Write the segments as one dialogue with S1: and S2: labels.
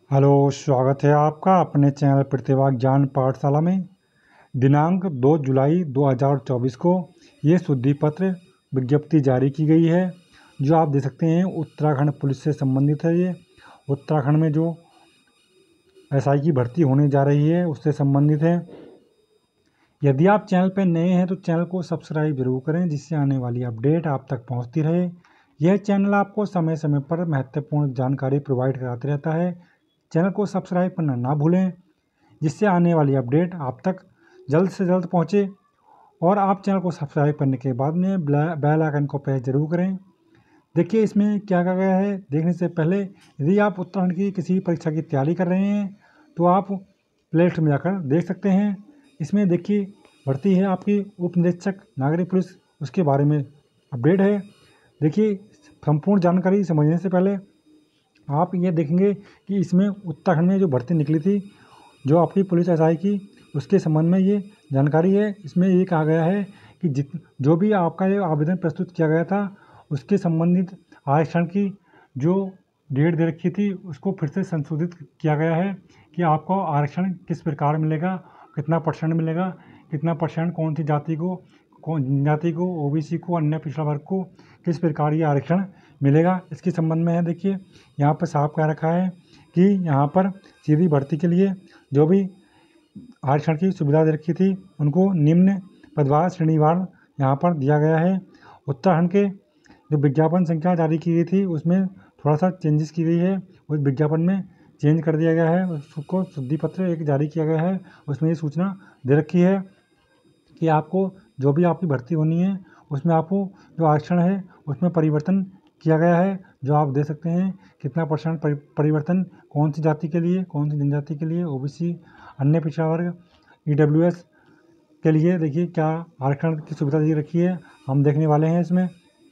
S1: Hello, स्वागत है आपका अपने चैनल प्रतिभा ज्ञान पाठशाला में। दिनांक 2 जुलाई 2024 को ये शुद्धि पत्र विज्ञप्ति जारी की गई है, जो आप देख सकते हैं उत्तराखंड पुलिस से संबंधित है। ये उत्तराखंड में जो एसआई की भर्ती होने जा रही है उससे संबंधित है। यदि आप चैनल पर नए हैं तो चैनल को सब्सक्राइब जरूर करें, जिससे आने वाली अपडेट आप तक पहुँचती रहे। यह चैनल आपको समय समय पर महत्वपूर्ण जानकारी प्रोवाइड कराते रहता है। चैनल को सब्सक्राइब करना ना भूलें, जिससे आने वाली अपडेट आप तक जल्द से जल्द पहुंचे। और आप चैनल को सब्सक्राइब करने के बाद में बेल आइकन को प्रेस जरूर करें। देखिए इसमें क्या कहा गया है। देखने से पहले यदि आप उत्तराखंड की किसी परीक्षा की तैयारी कर रहे हैं तो आप प्ले लिस्ट में जाकर देख सकते हैं। इसमें देखिए भर्ती है आपकी उप निरीक्षक नागरिक पुलिस, उसके बारे में अपडेट है। देखिए संपूर्ण जानकारी समझने से पहले आप ये देखेंगे कि इसमें उत्तराखंड में जो भर्ती निकली थी, जो आपकी पुलिस एसआई की, उसके संबंध में ये जानकारी है। इसमें ये कहा गया है कि जो भी आपका ये आवेदन प्रस्तुत किया गया था उसके संबंधित आरक्षण की जो डेट दे रखी थी उसको फिर से संशोधित किया गया है कि आपको आरक्षण किस प्रकार मिलेगा, कितना परसेंट मिलेगा, कितना परसेंट कौन सी जाति को, कौन जनजाति को, ओबीसी को, अन्य पिछड़ा वर्ग को किस प्रकार ये आरक्षण मिलेगा, इसके संबंध में है। देखिए यहाँ पर साफ कह रखा है कि यहाँ पर सीधी भर्ती के लिए जो भी आरक्षण की सुविधा दे रखी थी उनको निम्न पदवार श्रेणीवार यहाँ पर दिया गया है। उत्तराखंड के जो विज्ञापन संख्या जारी की गई थी उसमें थोड़ा सा चेंजेस की गई है, उस विज्ञापन में चेंज कर दिया गया है, उसको शुद्धि पत्र एक जारी किया गया है। उसमें ये सूचना दे रखी है कि आपको जो भी आपकी भर्ती होनी है उसमें आपको जो आरक्षण है उसमें परिवर्तन किया गया है। जो आप देख सकते हैं कितना परसेंट परिवर्तन कौन सी जाति के लिए, कौन सी जनजाति के लिए, ओबीसी, अन्य पिछड़ा वर्ग, ईडब्ल्यूएस के लिए देखिए क्या आरक्षण की सुविधा दी रखी है, हम देखने वाले हैं इसमें।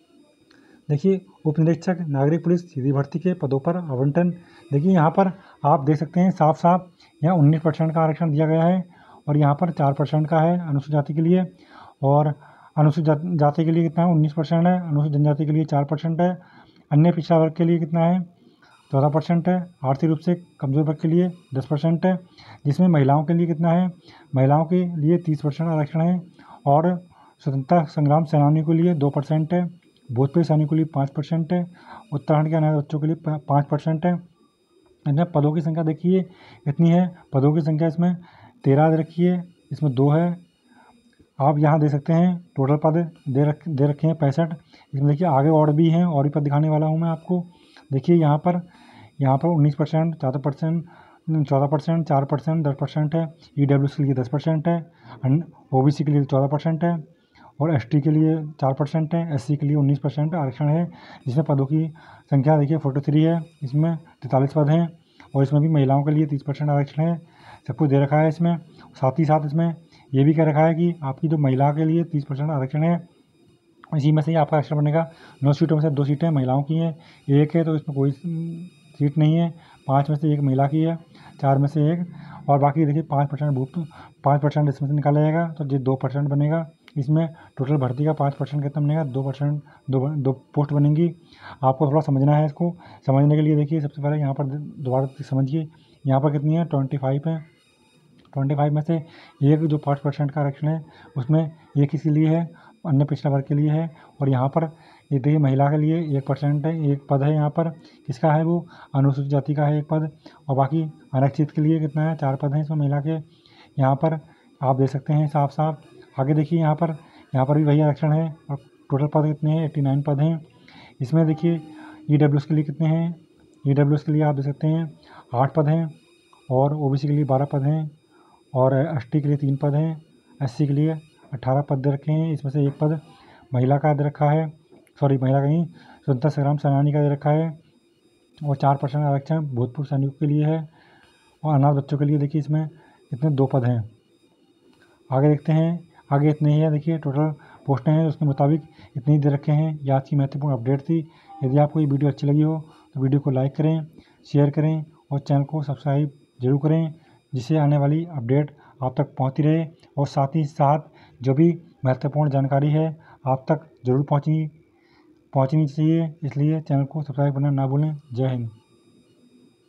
S1: देखिए उप निरीक्षक नागरिक पुलिस सीधी भर्ती के पदों पर आवंटन। देखिए यहाँ पर आप देख सकते हैं साफ साफ यहाँ 19% का आरक्षण दिया गया है और यहाँ पर 4% का है अनुसूचित जाति के लिए, और अनुसूचित जाति के लिए कितना है 19% है, अनुसूचित जनजाति के लिए 4% है, अन्य पिछड़ा वर्ग के लिए कितना है 14% है, आर्थिक रूप से कमजोर वर्ग के लिए 10% है, जिसमें महिलाओं के लिए कितना है, महिलाओं के लिए 30% आरक्षण है, और स्वतंत्रता संग्राम सेनानियों के लिए 2% है, भूतपूर्व सैनिकों के लिए 5% है, उत्तराखंड के अनाथ बच्चों के लिए 5% है। इसमें पदों की संख्या देखिए कितनी है, पदों की संख्या इसमें 13 रखी है, इसमें 2 है। आप यहाँ दे सकते हैं टोटल पद दे रखे हैं 65। इसमें देखिए आगे और भी हैं, और भी पद दिखाने वाला हूँ मैं आपको। देखिए यहाँ पर 19%, 4%, 14%, 4%, 10% है, ईडब्ल्यूएस के लिए 10% है, ओबीसी के लिए 14% है, और एसटी के लिए 4% है, एससी के लिए 19% आरक्षण है। जिसमें पदों की संख्या देखिए 43 है, इसमें 43 पद हैं, और इसमें भी महिलाओं के लिए 30% आरक्षण है। सब कुछ दे रखा है इसमें। साथ ही साथ इसमें ये भी कह रखा है कि आपकी जो महिला के लिए 30% आरक्षण है, इसी में से ही आपका आरक्षण बनेगा। 9 सीटों में से 2 सीटें महिलाओं की हैं, 1 है तो इसमें कोई सीट नहीं है, 5 में से 1 महिला की है, 4 में से 1, और बाकी देखिए 5% इसमें से निकाला जाएगा तो ये 2% बनेगा। इसमें टोटल भर्ती का 5% कितना बनेगा, 2%, दो पोस्ट बनेंगी। आपको थोड़ा समझना है, इसको समझने के लिए देखिए सबसे पहले यहाँ पर दोबारा समझिए, यहाँ पर कितनी है 25 है, 25 में से एक जो 5% का आरक्षण है उसमें एक किसी लिए है, अन्य पिछड़ा वर्ग के लिए है, और यहाँ पर ये देखिए महिला के लिए 1% है, 1 पद है यहाँ पर, किसका है वो अनुसूचित जाति का है 1 पद, और बाकी आरक्षित के लिए कितना है 4 पद हैं इसमें महिला के। यहाँ पर आप देख सकते हैं साफ साफ। आगे देखिए यहाँ पर भी वही आरक्षण है, और टोटल पद कितने हैं 89 पद हैं। इसमें देखिए ईडब्ल्यूएस के लिए कितने हैं, ईडब्ल्यूएस के लिए आप देख सकते हैं 8 पद हैं, और ओबीसी के लिए 12 पद हैं, और एसटी के लिए 3 पद हैं, एससी के लिए 18 पद दे रखे हैं। इसमें से 1 पद महिला का दे रखा है, महिला का नहीं, स्वतंत्रता संग्राम सेनानी का दे रखा है, और 4% आरक्षण भूतपूर्व सैनिकों के लिए है, और अनाथ बच्चों के लिए देखिए इसमें कितने 2 पद हैं। आगे देखते हैं, आगे इतने ही है। देखिए टोटल पोस्टें हैं उसके मुताबिक इतने ही दे रखे हैं। ये आज की महत्वपूर्ण अपडेट थी। यदि आपको ये वीडियो अच्छी लगी हो तो वीडियो को लाइक करें, शेयर करें, और चैनल को सब्सक्राइब जरूर करें, जिससे आने वाली अपडेट आप तक पहुंचती रहे, और साथ ही साथ जो भी महत्वपूर्ण जानकारी है आप तक ज़रूर पहुंचनी चाहिए। इसलिए चैनल को सब्सक्राइब करना ना भूलें। जय हिंद।